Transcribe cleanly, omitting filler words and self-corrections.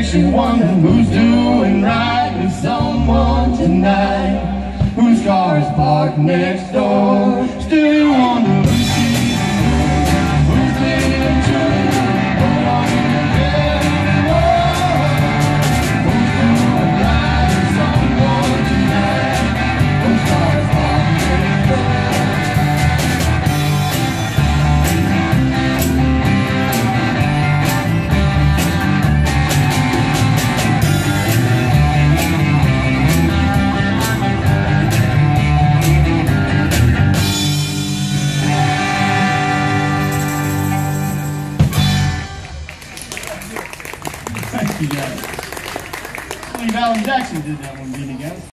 makes you wonder who's doing right with someone tonight. Whose car is parked next door? Still you wonder who's being true. Hold on to everyone. Who's doing right with someone tonight? Whose car is parked next door? Thank you guys. Willie Allen Jackson did that one, didn't he, guys?